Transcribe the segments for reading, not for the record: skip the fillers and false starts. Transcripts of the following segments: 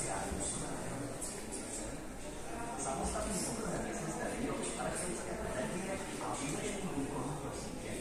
Samostatným okruhem je systém výroby elektrické energie a výročení úkonu pro sítě.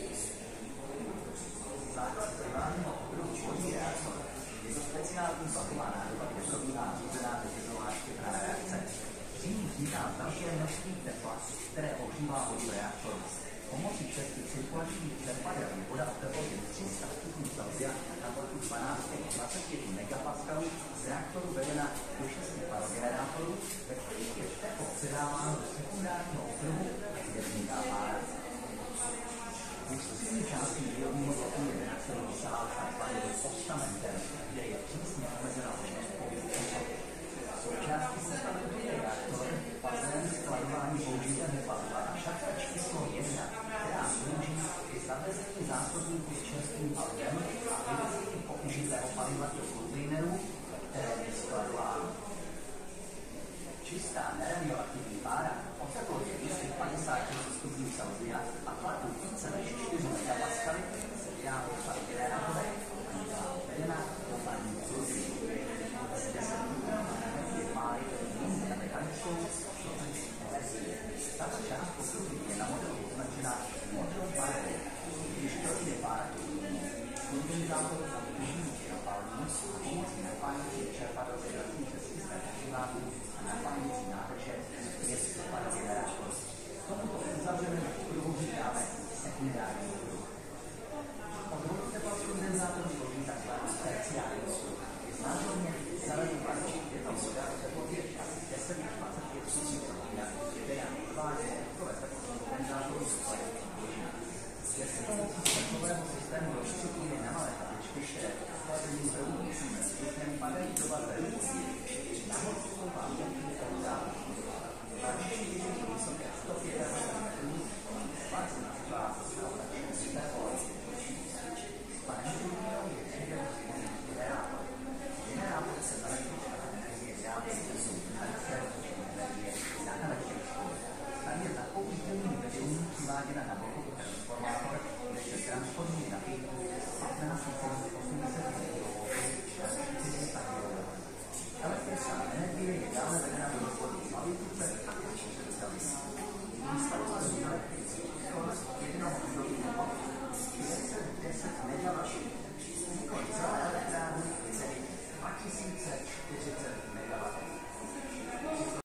Základ primárního okruhu vodní reaktor je to speciální tlaková nádoba, kde probíhá řízená řetězová štěpná reakce. Při ní vzniká velké množství tepla, které ohřívá vodu reaktoru. Pomocí cesty cirkulačních čerpadel je voda v teplotě 300 stupňů Celsia na tlaku 12,25 megapaskalů z reaktoru vedena do 6 parogenerátorů, ve kterých je teplo předáváno do sekundárního okruhu, kde vzniká pára. V ústřední části výrobního bloku je reaktor dosahá takzvaný postamentem, kde je přísně omezena možnost pohybu. Součástí sestavy je reaktor, bazén skladování použitého paliva a šachta číslo 1, která slouží k zavezení zásobníků s čerstvým palivem a vyvezení použitého paliva do kontejnerů, které je skladováno. Čistá neradioaktivní pára o teplotě 250 stupňů Celsia a tlaku více než 4 megapaskaly se vyrábí v parogenerátorech a byla vedena do parní služby. Zde se je páry mění na mechanickou slovenský energii. Tato část postupu je na modelu označena model páry, když to je pára kondenzátor a využití čerpání a pomocí napájící čerpadel vědací přes systém aktivátů a napájící nádrže jest do parogenerátor. Tomuto uzavřenému okruhu říkáme sekundární okruh. Okruh tepla z kondenzátoru tvoří tzv. terciární okruh. Je znázorně zelený barvčík, je tam voda v teplotě asi 10 až 25 stupňů Celsia, která provádí teplové teplo z kondenzátoru z plynu. Zde se pomocí teplového systému rozstupňuje na malé tabličky, které v ochlazením proudícím vzduchem padají do vazby.